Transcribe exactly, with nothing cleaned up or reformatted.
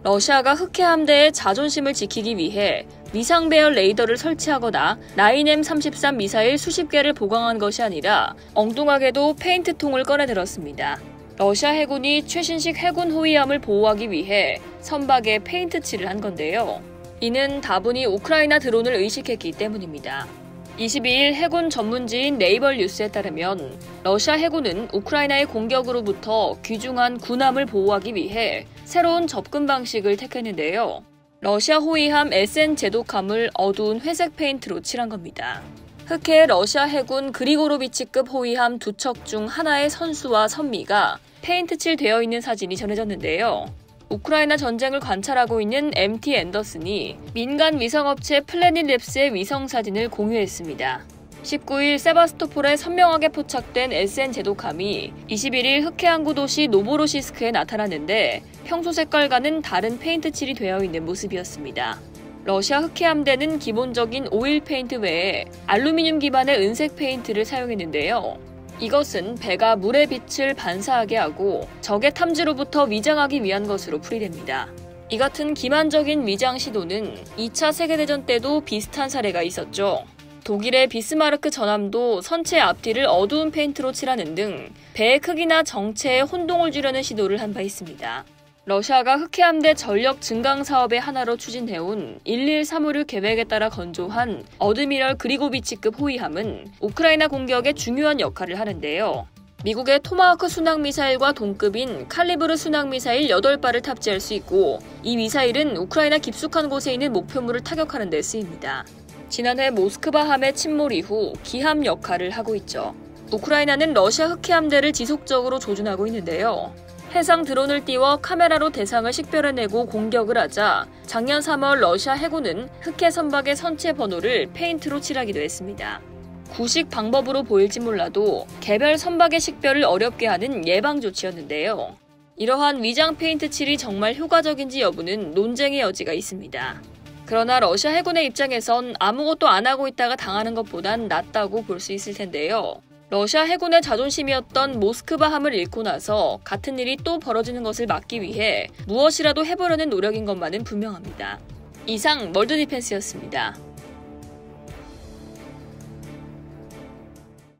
러시아가 흑해 함대의 자존심을 지키기 위해 위상 배열 레이더를 설치하거나 나인 엠 삼십삼 미사일 수십 개를 보강한 것이 아니라 엉뚱하게도 페인트통을 꺼내들었습니다. 러시아 해군이 최신식 해군 호위함을 보호하기 위해 선박에 페인트 칠을 한 건데요. 이는 다분히 우크라이나 드론을 의식했기 때문입니다. 이십이일 해군 전문지인 네이버 뉴스에 따르면 러시아 해군은 우크라이나의 공격으로부터 귀중한 군함을 보호하기 위해 새로운 접근 방식을 택했는데요. 러시아 호위함 에스엔 제독함을 어두운 회색 페인트로 칠한 겁니다. 흑해 러시아 해군 그리고로비치급 호위함 두 척 중 하나의 선수와 선미가 페인트 칠되어 있는 사진이 전해졌는데요. 우크라이나 전쟁을 관찰하고 있는 엠티 앤더슨이 민간 위성업체 플래닛랩스의 위성사진을 공유했습니다. 십구일 세바스토폴에 선명하게 포착된 에스엔 제독함이 이십일일 흑해 항구 도시 노보로시스크에 나타났는데 평소 색깔과는 다른 페인트 칠이 되어 있는 모습이었습니다. 러시아 흑해 함대는 기본적인 오일 페인트 외에 알루미늄 기반의 은색 페인트를 사용했는데요. 이것은 배가 물의 빛을 반사하게 하고 적의 탐지로부터 위장하기 위한 것으로 풀이됩니다. 이 같은 기만적인 위장 시도는 이차 세계대전 때도 비슷한 사례가 있었죠. 독일의 비스마르크 전함도 선체 앞뒤를 어두운 페인트로 칠하는 등 배의 크기나 정체에 혼동을 주려는 시도를 한 바 있습니다. 러시아가 흑해 함대 전력 증강 사업의 하나로 추진해온 일일삼오육 계획에 따라 건조한 어드미럴 그리고비치급 호위함은 우크라이나 공격에 중요한 역할을 하는데요. 미국의 토마호크 순항미사일과 동급인 칼리브르 순항미사일 여덟 발을 탑재할 수 있고 이 미사일은 우크라이나 깊숙한 곳에 있는 목표물을 타격하는 데 쓰입니다. 지난해 모스크바 함의 침몰 이후 기함 역할을 하고 있죠. 우크라이나는 러시아 흑해 함대를 지속적으로 조준하고 있는데요. 해상 드론을 띄워 카메라로 대상을 식별해내고 공격을 하자 작년 삼월 러시아 해군은 흑해 선박의 선체 번호를 페인트로 칠하기도 했습니다. 구식 방법으로 보일지 몰라도 개별 선박의 식별을 어렵게 하는 예방 조치였는데요. 이러한 위장 페인트 칠이 정말 효과적인지 여부는 논쟁의 여지가 있습니다. 그러나 러시아 해군의 입장에선 아무것도 안 하고 있다가 당하는 것보단 낫다고 볼 수 있을 텐데요. 러시아 해군의 자존심이었던 모스크바함을 잃고 나서 같은 일이 또 벌어지는 것을 막기 위해 무엇이라도 해보려는 노력인 것만은 분명합니다. 이상 멀드디펜스였습니다.